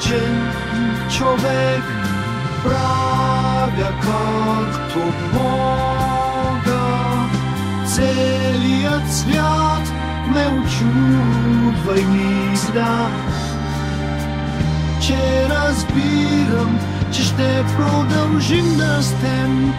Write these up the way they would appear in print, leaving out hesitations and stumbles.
обичен човек, правя както мога. Целият свят ме очудва и мисля, че разбирам, че ще продължим да растем.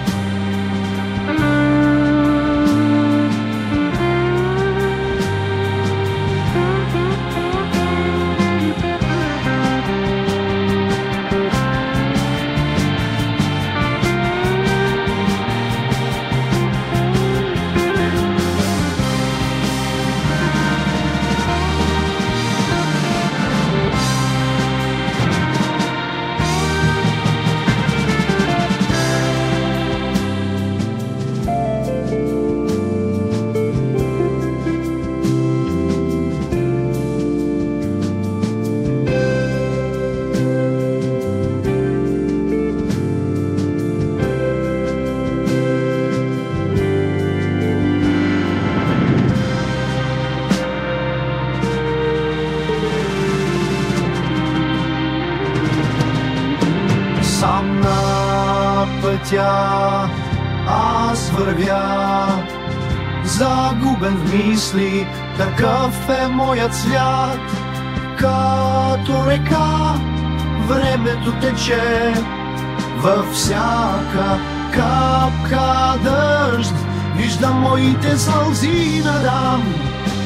Сам на пътя аз вървя, загубен в мисли, такъв е моят свят. Като река времето тече, във всяка капка дъжд виждам моите сълзи надам.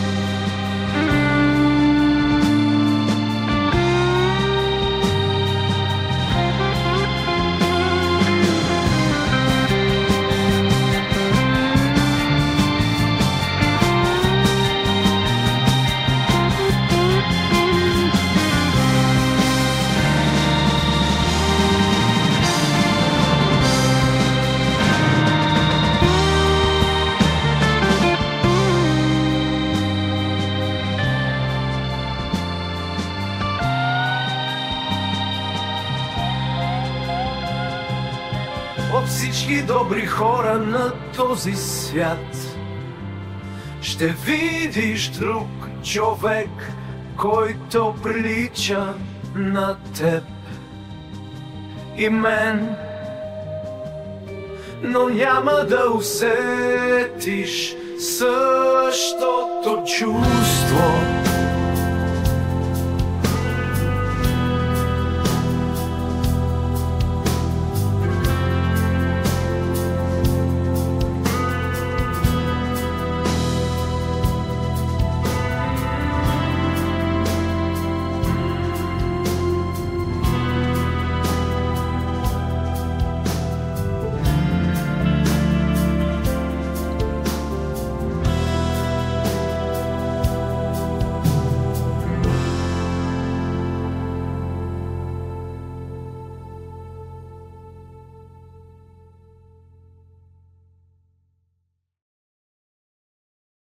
От всички добри хора на този свят ще видиш друг човек, който прилича на теб и мен, но няма да усетиш същото чувство.